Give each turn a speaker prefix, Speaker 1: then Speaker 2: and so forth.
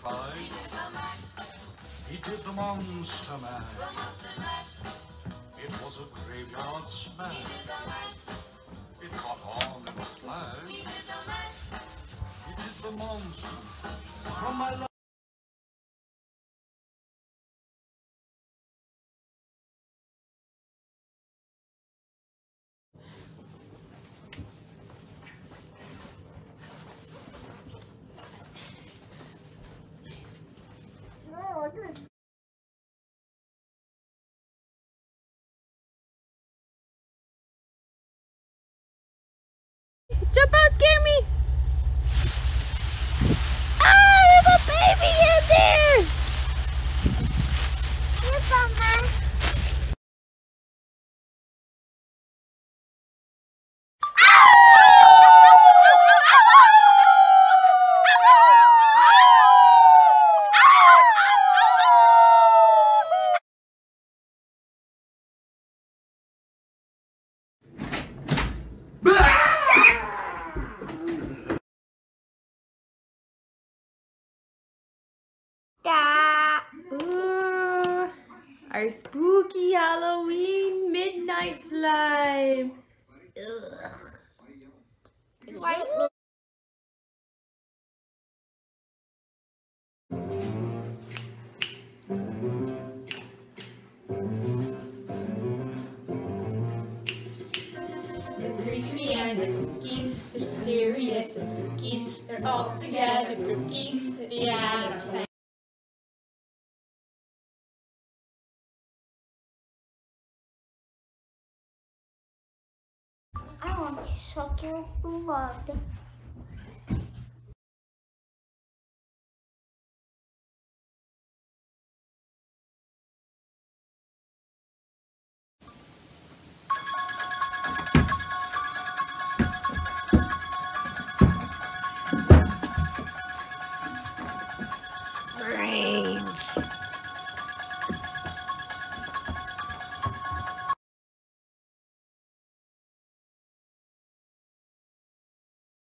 Speaker 1: fight. He did the monster mash. It was a graveyard smash. It caught on in a flash. He did the monster from my life.
Speaker 2: Jump out, scare me! Ah, there's a baby in there! Yes, Mama. Ooh, our spooky Halloween midnight slime. Ugh. They're creepy and they're kooky, they're so serious and spooky, they're all together kooky, yeah. I want to suck your blood.